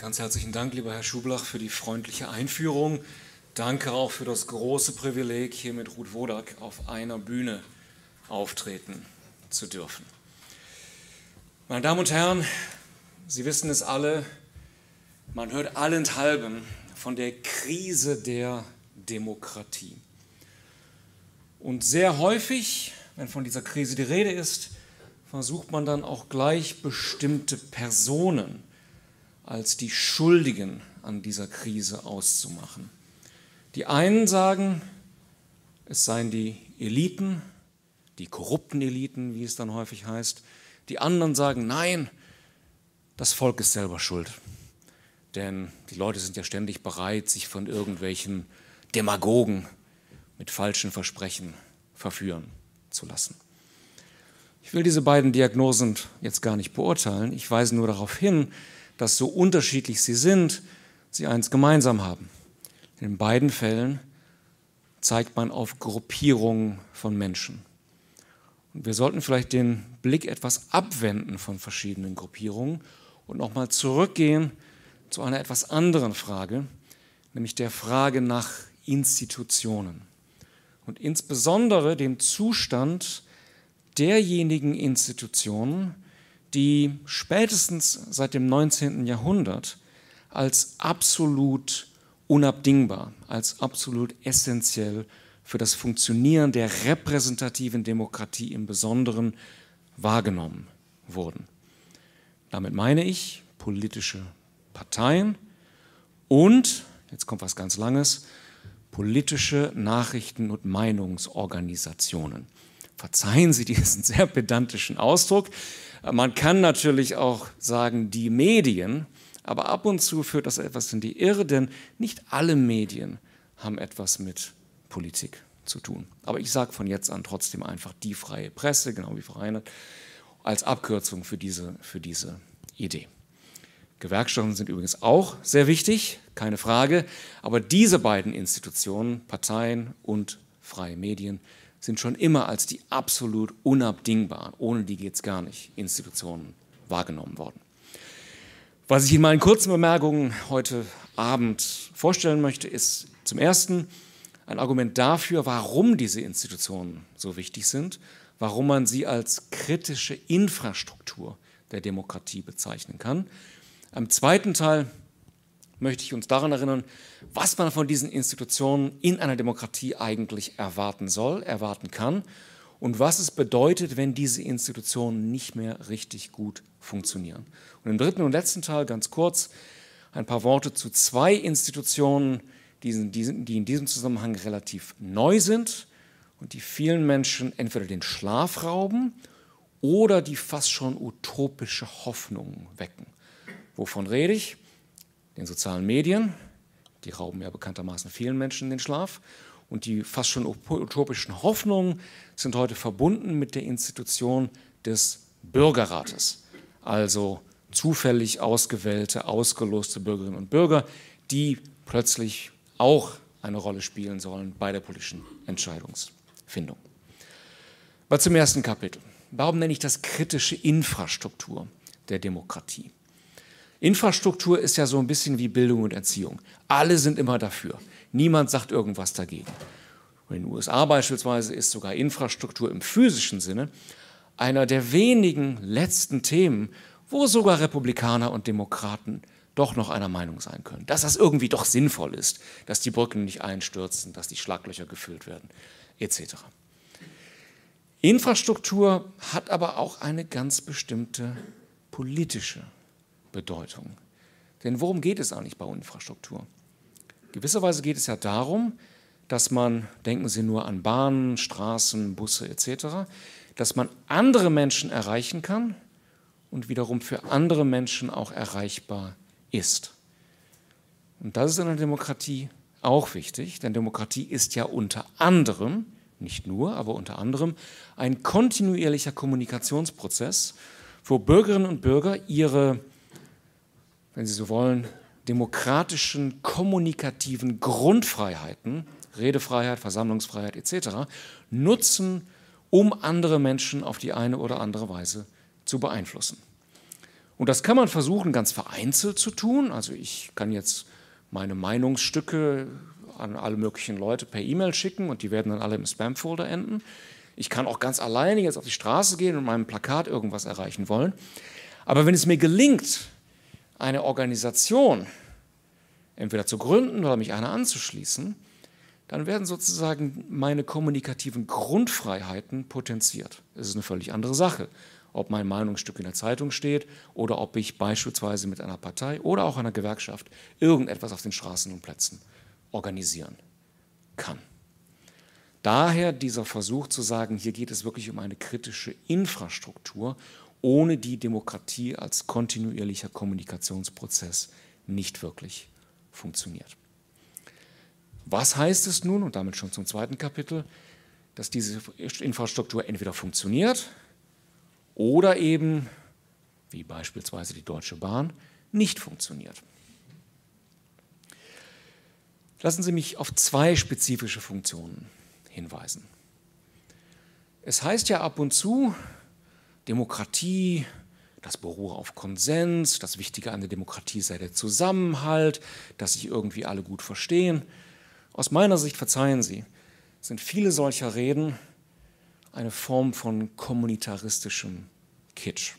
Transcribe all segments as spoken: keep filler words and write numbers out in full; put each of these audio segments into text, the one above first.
Ganz herzlichen Dank, lieber Herr Schublach, für die freundliche Einführung. Danke auch für das große Privileg, hier mit Ruth Wodak auf einer Bühne auftreten zu dürfen. Meine Damen und Herren, Sie wissen es alle, man hört allenthalben von der Krise der Demokratie. Und sehr häufig, wenn von dieser Krise die Rede ist, versucht man dann auch gleich bestimmte Personen als die Schuldigen an dieser Krise auszumachen. Die einen sagen, es seien die Eliten, die korrupten Eliten, wie es dann häufig heißt. Die anderen sagen, nein, das Volk ist selber schuld. Denn die Leute sind ja ständig bereit, sich von irgendwelchen Demagogen mit falschen Versprechen verführen zu lassen. Ich will diese beiden Diagnosen jetzt gar nicht beurteilen. Ich weise nur darauf hin, dass so unterschiedlich sie sind, sie eins gemeinsam haben. In beiden Fällen zeigt man auf Gruppierungen von Menschen. Und wir sollten vielleicht den Blick etwas abwenden von verschiedenen Gruppierungen und nochmal zurückgehen zu einer etwas anderen Frage, nämlich der Frage nach Institutionen. Und insbesondere dem Zustand derjenigen Institutionen, die spätestens seit dem neunzehnten Jahrhundert als absolut unabdingbar, als absolut essentiell für das Funktionieren der repräsentativen Demokratie im Besonderen wahrgenommen wurden. Damit meine ich politische Parteien und, jetzt kommt was ganz Langes, politische Nachrichten- und Meinungsorganisationen. Verzeihen Sie diesen sehr pedantischen Ausdruck. Man kann natürlich auch sagen, die Medien, aber ab und zu führt das etwas in die Irre, denn nicht alle Medien haben etwas mit Politik zu tun. Aber ich sage von jetzt an trotzdem einfach die freie Presse, genau wie Frau Reinert, als Abkürzung für diese, für diese Idee. Gewerkschaften sind übrigens auch sehr wichtig, keine Frage, aber diese beiden Institutionen, Parteien und freie Medien, sind schon immer als die absolut unabdingbaren, ohne die geht es gar nicht, Institutionen wahrgenommen worden. Was ich in meinen kurzen Bemerkungen heute Abend vorstellen möchte, ist zum Ersten ein Argument dafür, warum diese Institutionen so wichtig sind, warum man sie als kritische Infrastruktur der Demokratie bezeichnen kann. Im zweiten Teil möchte ich uns daran erinnern, was man von diesen Institutionen in einer Demokratie eigentlich erwarten soll, erwarten kann und was es bedeutet, wenn diese Institutionen nicht mehr richtig gut funktionieren. Und im dritten und letzten Teil ganz kurz ein paar Worte zu zwei Institutionen, die in diesem Zusammenhang relativ neu sind und die vielen Menschen entweder den Schlaf rauben oder die fast schon utopische Hoffnungen wecken. Wovon rede ich? Den sozialen Medien, die rauben ja bekanntermaßen vielen Menschen den Schlaf. Und die fast schon utopischen Hoffnungen sind heute verbunden mit der Institution des Bürgerrates. Also zufällig ausgewählte, ausgeloste Bürgerinnen und Bürger, die plötzlich auch eine Rolle spielen sollen bei der politischen Entscheidungsfindung. Aber zum ersten Kapitel. Warum nenne ich das kritische Infrastruktur der Demokratie? Infrastruktur ist ja so ein bisschen wie Bildung und Erziehung. Alle sind immer dafür. Niemand sagt irgendwas dagegen. Und in den U S A beispielsweise ist sogar Infrastruktur im physischen Sinne einer der wenigen letzten Themen, wo sogar Republikaner und Demokraten doch noch einer Meinung sein können. Dass das irgendwie doch sinnvoll ist, dass die Brücken nicht einstürzen, dass die Schlaglöcher gefüllt werden, et cetera. Infrastruktur hat aber auch eine ganz bestimmte politische Bedeutung. Denn worum geht es eigentlich bei Infrastruktur? Gewisserweise geht es ja darum, dass man, denken Sie nur an Bahnen, Straßen, Busse et cetera, dass man andere Menschen erreichen kann und wiederum für andere Menschen auch erreichbar ist. Und das ist in der Demokratie auch wichtig, denn Demokratie ist ja unter anderem, nicht nur, aber unter anderem ein kontinuierlicher Kommunikationsprozess, wo Bürgerinnen und Bürger ihre, wenn Sie so wollen, demokratischen, kommunikativen Grundfreiheiten, Redefreiheit, Versammlungsfreiheit et cetera, nutzen, um andere Menschen auf die eine oder andere Weise zu beeinflussen. Und das kann man versuchen, ganz vereinzelt zu tun. Also ich kann jetzt meine Meinungsstücke an alle möglichen Leute per E-Mail schicken und die werden dann alle im Spam-Folder enden. Ich kann auch ganz alleine jetzt auf die Straße gehen und mit meinem Plakat irgendwas erreichen wollen. Aber wenn es mir gelingt, eine Organisation entweder zu gründen oder mich einer anzuschließen, dann werden sozusagen meine kommunikativen Grundfreiheiten potenziert. Das ist eine völlig andere Sache, ob mein Meinungsstück in der Zeitung steht oder ob ich beispielsweise mit einer Partei oder auch einer Gewerkschaft irgendetwas auf den Straßen und Plätzen organisieren kann. Daher dieser Versuch zu sagen, hier geht es wirklich um eine kritische Infrastruktur, ohne die Demokratie als kontinuierlicher Kommunikationsprozess nicht wirklich funktioniert. Was heißt es nun, und damit schon zum zweiten Kapitel, dass diese Infrastruktur entweder funktioniert oder eben, wie beispielsweise die Deutsche Bahn, nicht funktioniert? Lassen Sie mich auf zwei spezifische Funktionen hinweisen. Es heißt ja ab und zu, Demokratie, das beruhe auf Konsens, das Wichtige an der Demokratie sei der Zusammenhalt, dass sich irgendwie alle gut verstehen. Aus meiner Sicht, verzeihen Sie, sind viele solcher Reden eine Form von kommunitaristischem Kitsch.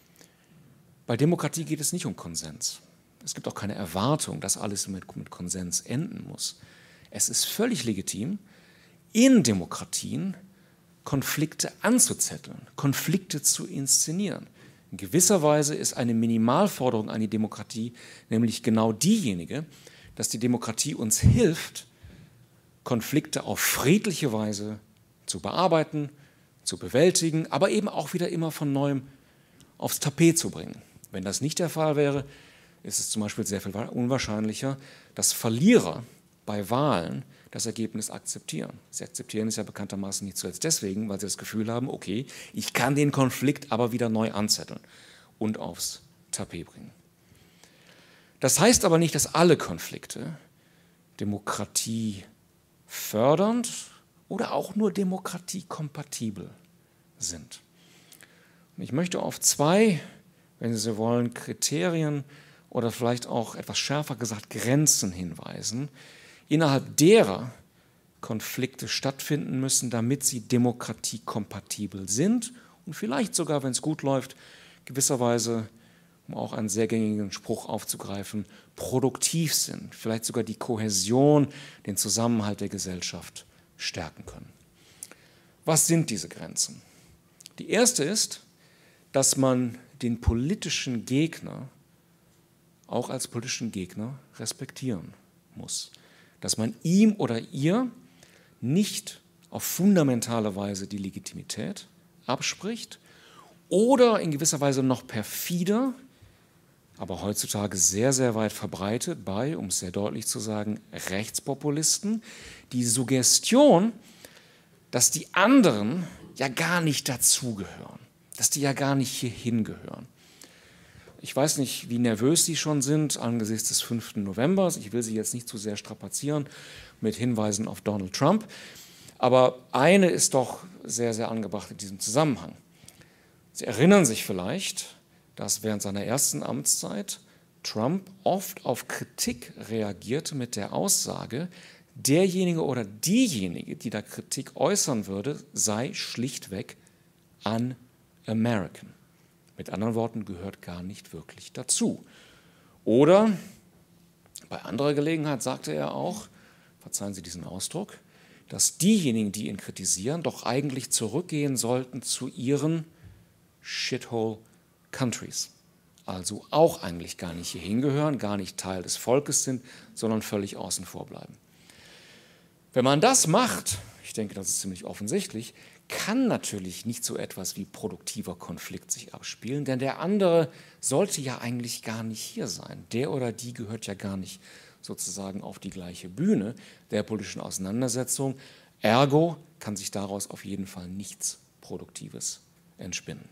Bei Demokratie geht es nicht um Konsens. Es gibt auch keine Erwartung, dass alles mit, mit Konsens enden muss. Es ist völlig legitim, in Demokratien Konflikte anzuzetteln, Konflikte zu inszenieren. In gewisser Weise ist eine Minimalforderung an die Demokratie nämlich genau diejenige, dass die Demokratie uns hilft, Konflikte auf friedliche Weise zu bearbeiten, zu bewältigen, aber eben auch wieder immer von Neuem aufs Tapet zu bringen. Wenn das nicht der Fall wäre, ist es zum Beispiel sehr viel unwahrscheinlicher, dass Verlierer bei Wahlen das Ergebnis akzeptieren. Sie akzeptieren es ja bekanntermaßen nicht zuletzt deswegen, weil sie das Gefühl haben, okay, ich kann den Konflikt aber wieder neu anzetteln und aufs Tapet bringen. Das heißt aber nicht, dass alle Konflikte Demokratie fördernd oder auch nur demokratiekompatibel sind. Und ich möchte auf zwei, wenn Sie so wollen, Kriterien oder vielleicht auch etwas schärfer gesagt Grenzen hinweisen, innerhalb derer Konflikte stattfinden müssen, damit sie demokratiekompatibel sind und vielleicht sogar, wenn es gut läuft, gewisserweise, um auch einen sehr gängigen Spruch aufzugreifen, produktiv sind, vielleicht sogar die Kohäsion, den Zusammenhalt der Gesellschaft stärken können. Was sind diese Grenzen? Die erste ist, dass man den politischen Gegner auch als politischen Gegner respektieren muss. Dass man ihm oder ihr nicht auf fundamentale Weise die Legitimität abspricht oder in gewisser Weise noch perfider, aber heutzutage sehr, sehr weit verbreitet bei, um es sehr deutlich zu sagen, Rechtspopulisten, die Suggestion, dass die anderen ja gar nicht dazugehören, dass die ja gar nicht hierhin gehören. Ich weiß nicht, wie nervös Sie schon sind angesichts des fünften November. Ich will Sie jetzt nicht zu sehr strapazieren mit Hinweisen auf Donald Trump. Aber eine ist doch sehr, sehr angebracht in diesem Zusammenhang. Sie erinnern sich vielleicht, dass während seiner ersten Amtszeit Trump oft auf Kritik reagierte mit der Aussage, derjenige oder diejenige, die da Kritik äußern würde, sei schlichtweg un-American. Mit anderen Worten, gehört gar nicht wirklich dazu. Oder bei anderer Gelegenheit sagte er auch, verzeihen Sie diesen Ausdruck, dass diejenigen, die ihn kritisieren, doch eigentlich zurückgehen sollten zu ihren Shithole Countries. Also auch eigentlich gar nicht hier hingehören, gar nicht Teil des Volkes sind, sondern völlig außen vor bleiben. Wenn man das macht, ich denke, das ist ziemlich offensichtlich, kann natürlich nicht so etwas wie produktiver Konflikt sich abspielen, denn der andere sollte ja eigentlich gar nicht hier sein. Der oder die gehört ja gar nicht sozusagen auf die gleiche Bühne der politischen Auseinandersetzung. Ergo kann sich daraus auf jeden Fall nichts Produktives entspinnen.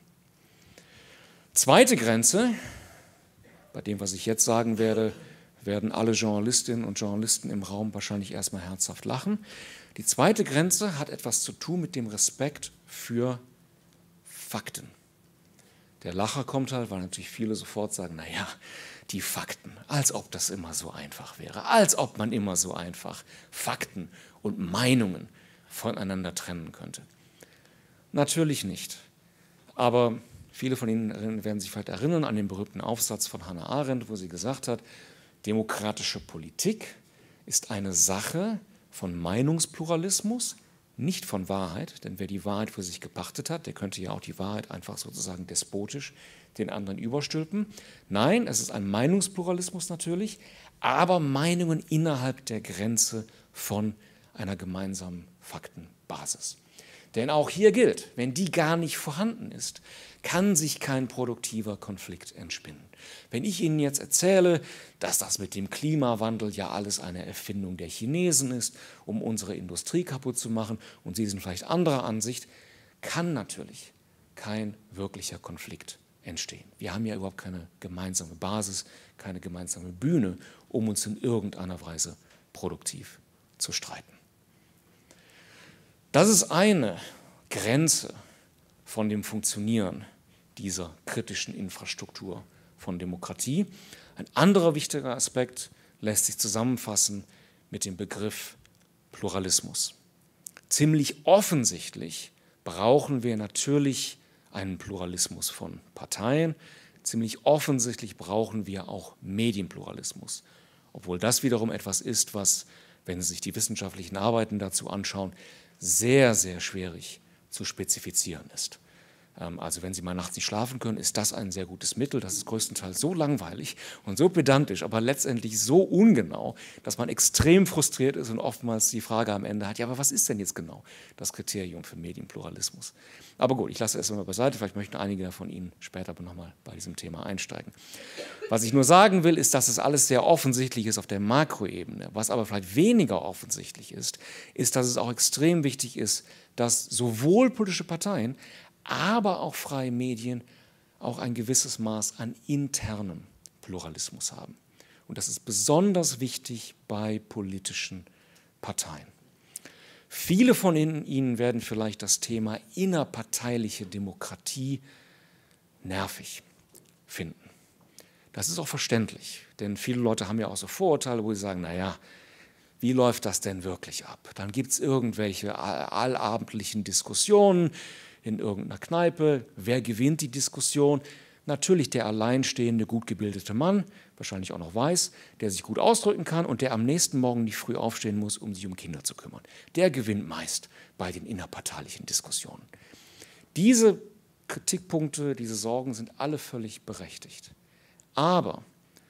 Zweite Grenze, bei dem, was ich jetzt sagen werde, werden alle Journalistinnen und Journalisten im Raum wahrscheinlich erstmal herzhaft lachen. Die zweite Grenze hat etwas zu tun mit dem Respekt für Fakten. Der Lacher kommt halt, weil natürlich viele sofort sagen, naja, die Fakten, als ob das immer so einfach wäre, als ob man immer so einfach Fakten und Meinungen voneinander trennen könnte. Natürlich nicht. Aber viele von Ihnen werden sich vielleicht erinnern an den berühmten Aufsatz von Hannah Arendt, wo sie gesagt hat, demokratische Politik ist eine Sache von Meinungspluralismus, nicht von Wahrheit, denn wer die Wahrheit für sich gepachtet hat, der könnte ja auch die Wahrheit einfach sozusagen despotisch den anderen überstülpen. Nein, es ist ein Meinungspluralismus natürlich, aber Meinungen innerhalb der Grenze von einer gemeinsamen Faktenbasis. Denn auch hier gilt, wenn die gar nicht vorhanden ist, kann sich kein produktiver Konflikt entspinnen. Wenn ich Ihnen jetzt erzähle, dass das mit dem Klimawandel ja alles eine Erfindung der Chinesen ist, um unsere Industrie kaputt zu machen, und Sie sind vielleicht anderer Ansicht, kann natürlich kein wirklicher Konflikt entstehen. Wir haben ja überhaupt keine gemeinsame Basis, keine gemeinsame Bühne, um uns in irgendeiner Weise produktiv zu streiten. Das ist eine Grenze von dem Funktionieren dieser kritischen Infrastruktur von Demokratie. Ein anderer wichtiger Aspekt lässt sich zusammenfassen mit dem Begriff Pluralismus. Ziemlich offensichtlich brauchen wir natürlich einen Pluralismus von Parteien. Ziemlich offensichtlich brauchen wir auch Medienpluralismus, obwohl das wiederum etwas ist, was, wenn Sie sich die wissenschaftlichen Arbeiten dazu anschauen, sehr, sehr schwierig zu spezifizieren ist. Also wenn Sie mal nachts nicht schlafen können, ist das ein sehr gutes Mittel. Das ist größtenteils so langweilig und so pedantisch, aber letztendlich so ungenau, dass man extrem frustriert ist und oftmals die Frage am Ende hat, ja, aber was ist denn jetzt genau das Kriterium für Medienpluralismus? Aber gut, ich lasse es mal beiseite, vielleicht möchten einige von Ihnen später aber nochmal bei diesem Thema einsteigen. Was ich nur sagen will, ist, dass es alles sehr offensichtlich ist auf der Makroebene. Was aber vielleicht weniger offensichtlich ist, ist, dass es auch extrem wichtig ist, dass sowohl politische Parteien aber auch freie Medien auch ein gewisses Maß an internem Pluralismus haben. Und das ist besonders wichtig bei politischen Parteien. Viele von Ihnen werden vielleicht das Thema innerparteiliche Demokratie nervig finden. Das ist auch verständlich, denn viele Leute haben ja auch so Vorurteile, wo sie sagen, naja, wie läuft das denn wirklich ab? Dann gibt es irgendwelche allabendlichen Diskussionen in irgendeiner Kneipe. Wer gewinnt die Diskussion? Natürlich der alleinstehende, gut gebildete Mann, wahrscheinlich auch noch weiß, der sich gut ausdrücken kann und der am nächsten Morgen nicht früh aufstehen muss, um sich um Kinder zu kümmern. Der gewinnt meist bei den innerparteilichen Diskussionen. Diese Kritikpunkte, diese Sorgen sind alle völlig berechtigt. Aber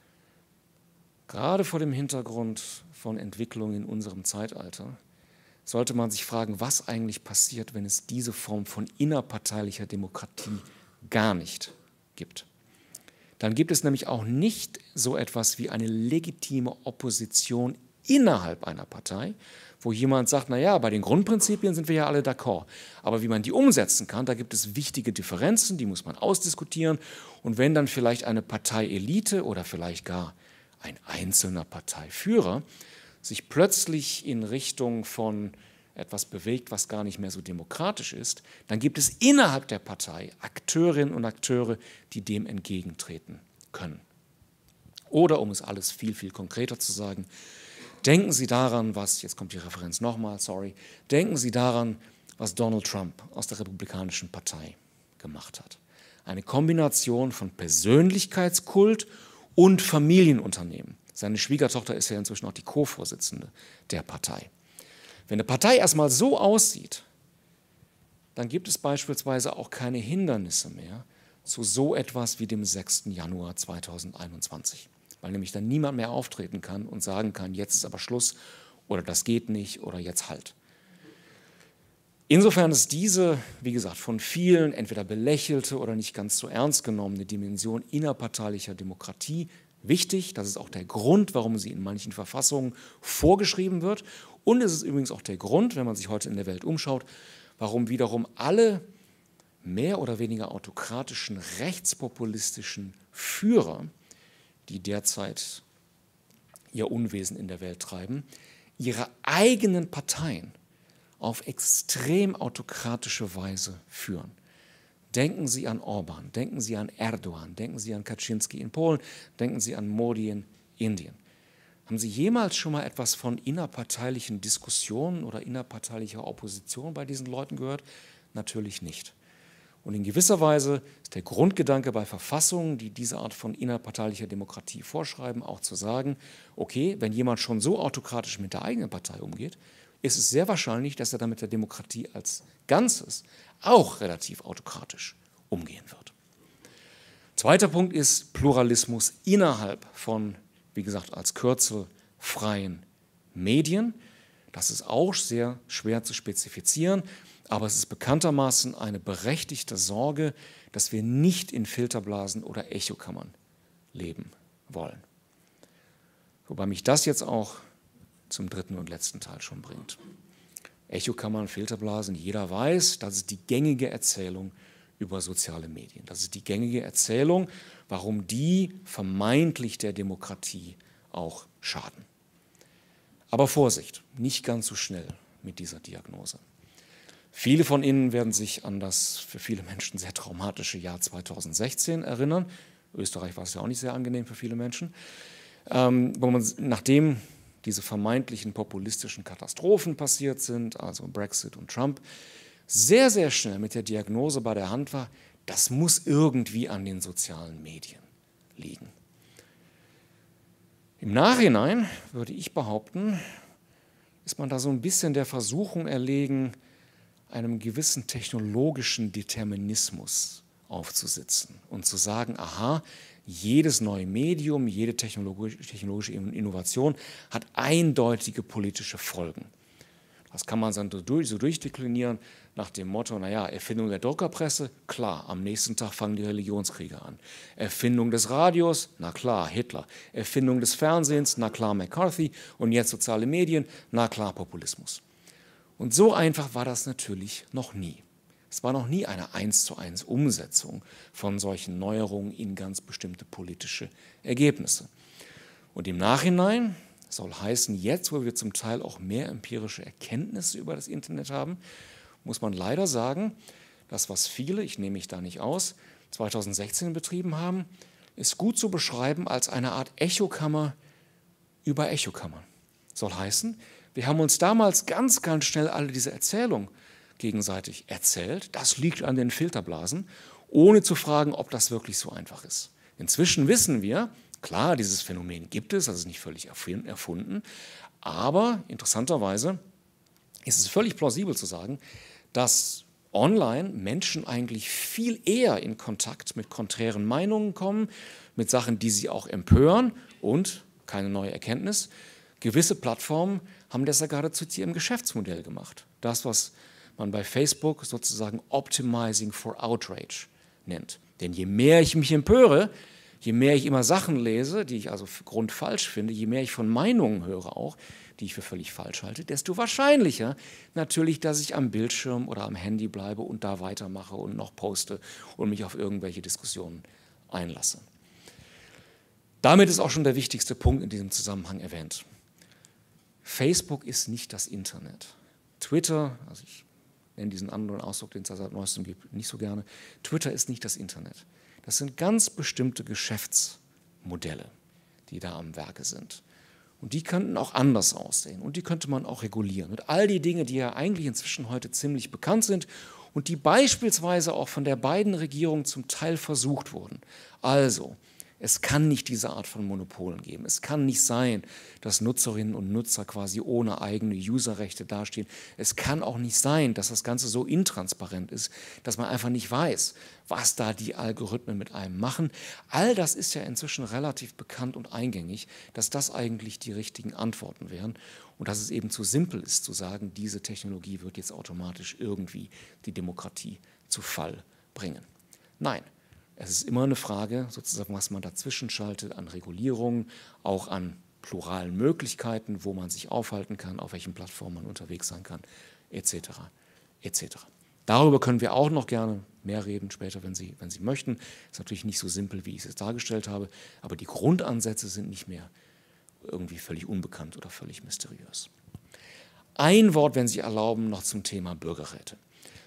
gerade vor dem Hintergrund von Entwicklungen in unserem Zeitalter sollte man sich fragen, was eigentlich passiert, wenn es diese Form von innerparteilicher Demokratie gar nicht gibt. Dann gibt es nämlich auch nicht so etwas wie eine legitime Opposition innerhalb einer Partei, wo jemand sagt, naja, bei den Grundprinzipien sind wir ja alle d'accord, aber wie man die umsetzen kann, da gibt es wichtige Differenzen, die muss man ausdiskutieren, und wenn dann vielleicht eine Parteielite oder vielleicht gar ein einzelner Parteiführer sich plötzlich in Richtung von etwas bewegt, was gar nicht mehr so demokratisch ist, dann gibt es innerhalb der Partei Akteurinnen und Akteure, die dem entgegentreten können. Oder, um es alles viel, viel konkreter zu sagen, denken Sie daran, was, jetzt kommt die Referenz nochmal, sorry, denken Sie daran, was Donald Trump aus der Republikanischen Partei gemacht hat. Eine Kombination von Persönlichkeitskult und Familienunternehmen. Seine Schwiegertochter ist ja inzwischen auch die Co-Vorsitzende der Partei. Wenn eine Partei erstmal so aussieht, dann gibt es beispielsweise auch keine Hindernisse mehr zu so etwas wie dem sechsten Januar zweitausendeinundzwanzig, weil nämlich dann niemand mehr auftreten kann und sagen kann, jetzt ist aber Schluss oder das geht nicht oder jetzt halt. Insofern ist diese, wie gesagt, von vielen entweder belächelte oder nicht ganz so ernst genommene Dimension innerparteilicher Demokratie wichtig. Das ist auch der Grund, warum sie in manchen Verfassungen vorgeschrieben wird. Und es ist übrigens auch der Grund, wenn man sich heute in der Welt umschaut, warum wiederum alle mehr oder weniger autokratischen, rechtspopulistischen Führer, die derzeit ihr Unwesen in der Welt treiben, ihre eigenen Parteien auf extrem autokratische Weise führen. Denken Sie an Orban, denken Sie an Erdogan, denken Sie an Kaczynski in Polen, denken Sie an Modi in Indien. Haben Sie jemals schon mal etwas von innerparteilichen Diskussionen oder innerparteilicher Opposition bei diesen Leuten gehört? Natürlich nicht. Und in gewisser Weise ist der Grundgedanke bei Verfassungen, die diese Art von innerparteilicher Demokratie vorschreiben, auch zu sagen, okay, wenn jemand schon so autokratisch mit der eigenen Partei umgeht, ist es sehr wahrscheinlich, dass er dann mit der Demokratie als Ganzes auch relativ autokratisch umgehen wird. Zweiter Punkt ist Pluralismus innerhalb von, wie gesagt, als Kürzel freien Medien. Das ist auch sehr schwer zu spezifizieren, aber es ist bekanntermaßen eine berechtigte Sorge, dass wir nicht in Filterblasen oder Echokammern leben wollen. Wobei mich das jetzt auch zum dritten und letzten Teil schon bringt. Echokammern, Filterblasen, jeder weiß, das ist die gängige Erzählung über soziale Medien. Das ist die gängige Erzählung, warum die vermeintlich der Demokratie auch schaden. Aber Vorsicht, nicht ganz so schnell mit dieser Diagnose. Viele von Ihnen werden sich an das für viele Menschen sehr traumatische Jahr zweitausendsechzehn erinnern. Österreich war es ja auch nicht sehr angenehm für viele Menschen. Ähm, wo man, nachdem diese vermeintlichen populistischen Katastrophen passiert sind, also Brexit und Trump, sehr, sehr schnell mit der Diagnose bei der Hand war, das muss irgendwie an den sozialen Medien liegen. Im Nachhinein, würde ich behaupten, ist man da so ein bisschen der Versuchung erlegen, einem gewissen technologischen Determinismus aufzusitzen und zu sagen, aha, jedes neue Medium, jede technologische Innovation hat eindeutige politische Folgen. Das kann man dann so durchdeklinieren nach dem Motto, naja, Erfindung der Druckerpresse, klar, am nächsten Tag fangen die Religionskriege an. Erfindung des Radios, na klar, Hitler. Erfindung des Fernsehens, na klar, McCarthy. Und jetzt soziale Medien, na klar, Populismus. Und so einfach war das natürlich noch nie. Es war noch nie eine eins zu eins Umsetzung von solchen Neuerungen in ganz bestimmte politische Ergebnisse. Und im Nachhinein soll heißen, jetzt, wo wir zum Teil auch mehr empirische Erkenntnisse über das Internet haben, muss man leider sagen, das, was viele, ich nehme mich da nicht aus, zweitausendsechzehn betrieben haben, ist gut zu beschreiben als eine Art Echokammer über Echokammern. Soll heißen, wir haben uns damals ganz, ganz schnell alle diese Erzählung gegenseitig erzählt. Das liegt an den Filterblasen, ohne zu fragen, ob das wirklich so einfach ist. Inzwischen wissen wir, klar, dieses Phänomen gibt es, das ist nicht völlig erfunden, aber interessanterweise ist es völlig plausibel zu sagen, dass online Menschen eigentlich viel eher in Kontakt mit konträren Meinungen kommen, mit Sachen, die sie auch empören und, keine neue Erkenntnis, gewisse Plattformen haben das ja geradezu zu ihrem Geschäftsmodell gemacht. Das, was man bei Facebook sozusagen Optimizing for Outrage nennt. Denn je mehr ich mich empöre, je mehr ich immer Sachen lese, die ich also grundfalsch finde, je mehr ich von Meinungen höre auch, die ich für völlig falsch halte, desto wahrscheinlicher natürlich, dass ich am Bildschirm oder am Handy bleibe und da weitermache und noch poste und mich auf irgendwelche Diskussionen einlasse. Damit ist auch schon der wichtigste Punkt in diesem Zusammenhang erwähnt. Facebook ist nicht das Internet. Twitter, also ich nenne diesen anderen Ausdruck, den es seit neuestem gibt, nicht so gerne. Twitter ist nicht das Internet. Das sind ganz bestimmte Geschäftsmodelle, die da am Werke sind. Und die könnten auch anders aussehen und die könnte man auch regulieren. Und all die Dinge, die ja eigentlich inzwischen heute ziemlich bekannt sind und die beispielsweise auch von der Biden-Regierung zum Teil versucht wurden. Also, es kann nicht diese Art von Monopolen geben. Es kann nicht sein, dass Nutzerinnen und Nutzer quasi ohne eigene Userrechte dastehen. Es kann auch nicht sein, dass das Ganze so intransparent ist, dass man einfach nicht weiß, was da die Algorithmen mit einem machen. All das ist ja inzwischen relativ bekannt und eingängig, dass das eigentlich die richtigen Antworten wären und dass es eben zu simpel ist, zu sagen, diese Technologie wird jetzt automatisch irgendwie die Demokratie zu Fall bringen. Nein. Es ist immer eine Frage, sozusagen, was man dazwischen schaltet an Regulierungen, auch an pluralen Möglichkeiten, wo man sich aufhalten kann, auf welchen Plattformen man unterwegs sein kann, et cetera et cetera. Darüber können wir auch noch gerne mehr reden, später, wenn Sie, wenn Sie möchten. Ist natürlich nicht so simpel, wie ich es jetzt dargestellt habe, aber die Grundansätze sind nicht mehr irgendwie völlig unbekannt oder völlig mysteriös. Ein Wort, wenn Sie erlauben, noch zum Thema Bürgerräte.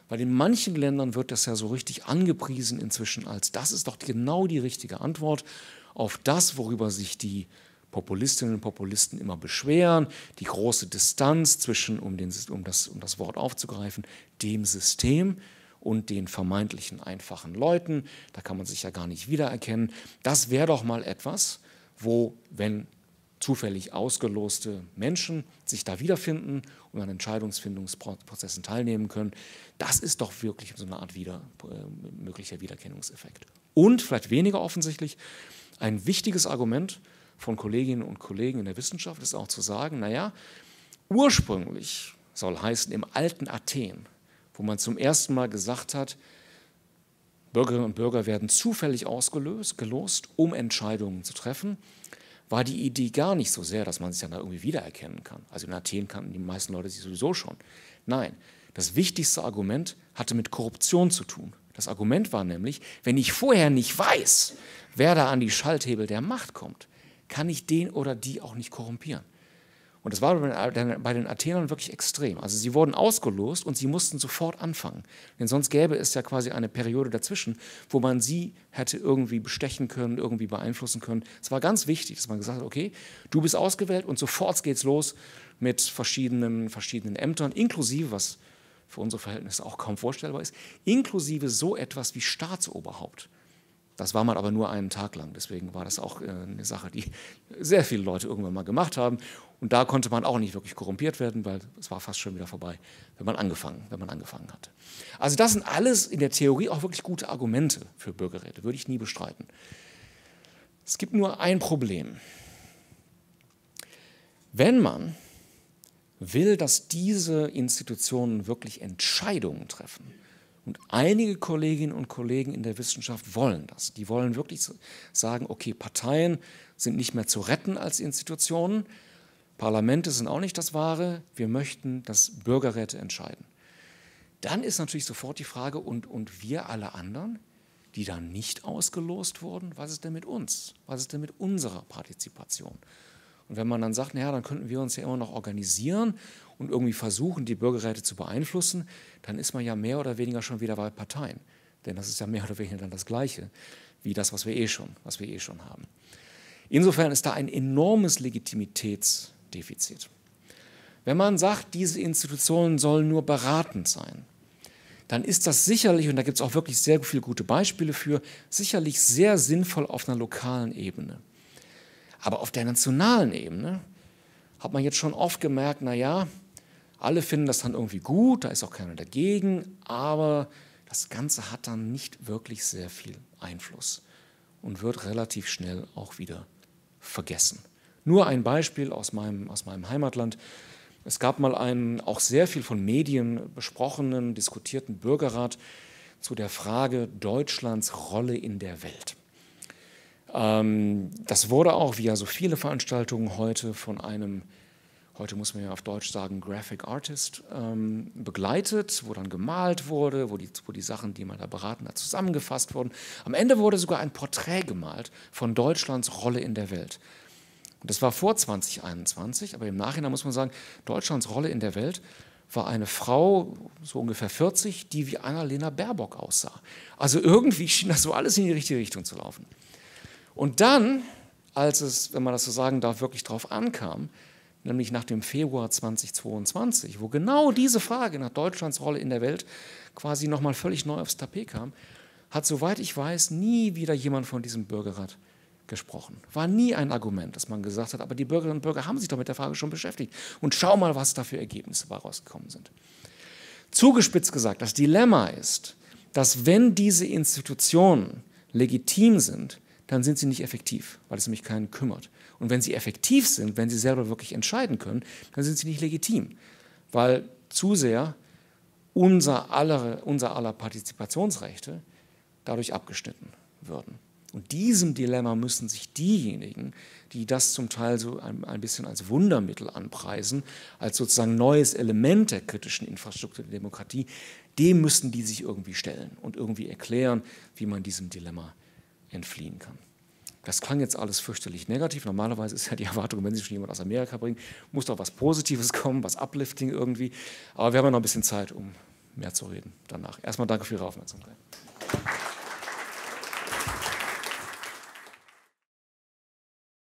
Weil in manchen Ländern wird das ja so richtig angepriesen inzwischen als, das ist doch genau die richtige Antwort auf das, worüber sich die Populistinnen und Populisten immer beschweren, die große Distanz zwischen, um, den, um, das, um das Wort aufzugreifen, dem System und den vermeintlichen einfachen Leuten. Da kann man sich ja gar nicht wiedererkennen. Das wäre doch mal etwas, wo, wenn zufällig ausgeloste Menschen sich da wiederfinden und an Entscheidungsfindungsprozessen teilnehmen können, das ist doch wirklich so eine Art wieder, äh, möglicher Wiedererkennungseffekt. Und, vielleicht weniger offensichtlich, ein wichtiges Argument von Kolleginnen und Kollegen in der Wissenschaft ist auch zu sagen, naja, ursprünglich soll heißen, im alten Athen, wo man zum ersten Mal gesagt hat, Bürgerinnen und Bürger werden zufällig ausgelöst, gelost, um Entscheidungen zu treffen, war die Idee gar nicht so sehr, dass man sich dann da irgendwie wiedererkennen kann. Also in Athen kannten die meisten Leute sich sowieso schon. Nein, das wichtigste Argument hatte mit Korruption zu tun. Das Argument war nämlich, wenn ich vorher nicht weiß, wer da an die Schalthebel der Macht kommt, kann ich den oder die auch nicht korrumpieren. Und das war bei den Athenern wirklich extrem. Also sie wurden ausgelost und sie mussten sofort anfangen. Denn sonst gäbe es ja quasi eine Periode dazwischen, wo man sie hätte irgendwie bestechen können, irgendwie beeinflussen können. Es war ganz wichtig, dass man gesagt hat, okay, du bist ausgewählt und sofort geht's los mit verschiedenen, verschiedenen Ämtern, inklusive, was für unsere Verhältnisse auch kaum vorstellbar ist, inklusive so etwas wie Staatsoberhaupt. Das war man aber nur einen Tag lang, deswegen war das auch eine Sache, die sehr viele Leute irgendwann mal gemacht haben. Und da konnte man auch nicht wirklich korrumpiert werden, weil es war fast schon wieder vorbei, wenn man angefangen, wenn man angefangen hatte. Also das sind alles in der Theorie auch wirklich gute Argumente für Bürgerräte, würde ich nie bestreiten. Es gibt nur ein Problem. Wenn man will, dass diese Institutionen wirklich Entscheidungen treffen, und einige Kolleginnen und Kollegen in der Wissenschaft wollen das. Die wollen wirklich sagen, okay, Parteien sind nicht mehr zu retten als Institutionen, Parlamente sind auch nicht das Wahre, wir möchten, dass Bürgerräte entscheiden. Dann ist natürlich sofort die Frage, und, und wir alle anderen, die da nicht ausgelost wurden, was ist denn mit uns? Was ist denn mit unserer Partizipation? Und wenn man dann sagt, naja, dann könnten wir uns ja immer noch organisieren und irgendwie versuchen, die Bürgerräte zu beeinflussen, dann ist man ja mehr oder weniger schon wieder bei Parteien. Denn das ist ja mehr oder weniger dann das Gleiche wie das, was wir eh schon, was wir eh schon haben. Insofern ist da ein enormes Legitimitätsdefizit. Wenn man sagt, diese Institutionen sollen nur beratend sein, dann ist das sicherlich, und da gibt es auch wirklich sehr viele gute Beispiele für, sicherlich sehr sinnvoll auf einer lokalen Ebene. Aber auf der nationalen Ebene hat man jetzt schon oft gemerkt, naja, alle finden das dann irgendwie gut, da ist auch keiner dagegen, aber das Ganze hat dann nicht wirklich sehr viel Einfluss und wird relativ schnell auch wieder vergessen. Nur ein Beispiel aus meinem, aus meinem Heimatland. Es gab mal einen auch sehr viel von Medien besprochenen, diskutierten Bürgerrat zu der Frage Deutschlands Rolle in der Welt. Das wurde auch, wie ja so viele Veranstaltungen heute, von einem, heute muss man ja auf Deutsch sagen, Graphic Artist ähm, begleitet, wo dann gemalt wurde, wo die, wo die Sachen, die man da beraten hat, zusammengefasst wurden. Am Ende wurde sogar ein Porträt gemalt von Deutschlands Rolle in der Welt. Und das war vor zwanzig einundzwanzig, aber im Nachhinein muss man sagen, Deutschlands Rolle in der Welt war eine Frau, so ungefähr vierzig, die wie Annalena Baerbock aussah. Also irgendwie schien das so alles in die richtige Richtung zu laufen. Und dann, als es, wenn man das so sagen darf, wirklich drauf ankam, nämlich nach dem Februar zweitausendzweiundzwanzig, wo genau diese Frage nach Deutschlands Rolle in der Welt quasi nochmal völlig neu aufs Tapet kam, hat, soweit ich weiß, nie wieder jemand von diesem Bürgerrat gesprochen. War nie ein Argument, dass man gesagt hat, aber die Bürgerinnen und Bürger haben sich doch mit der Frage schon beschäftigt. Und schau mal, was da für Ergebnisse rausgekommen sind. Zugespitzt gesagt, das Dilemma ist, dass wenn diese Institutionen legitim sind, dann sind sie nicht effektiv, weil es nämlich keinen kümmert. Und wenn sie effektiv sind, wenn sie selber wirklich entscheiden können, dann sind sie nicht legitim, weil zu sehr unser aller, unser aller Partizipationsrechte dadurch abgeschnitten würden. Und diesem Dilemma müssen sich diejenigen, die das zum Teil so ein, ein bisschen als Wundermittel anpreisen, als sozusagen neues Element der kritischen Infrastruktur der Demokratie, dem müssen die sich irgendwie stellen und irgendwie erklären, wie man diesem Dilemma entfliehen kann. Das klang jetzt alles fürchterlich negativ. Normalerweise ist ja die Erwartung, wenn Sie schon jemand aus Amerika bringen, muss doch was Positives kommen, was Uplifting irgendwie. Aber wir haben ja noch ein bisschen Zeit, um mehr zu reden danach. Erstmal danke für Ihre Aufmerksamkeit.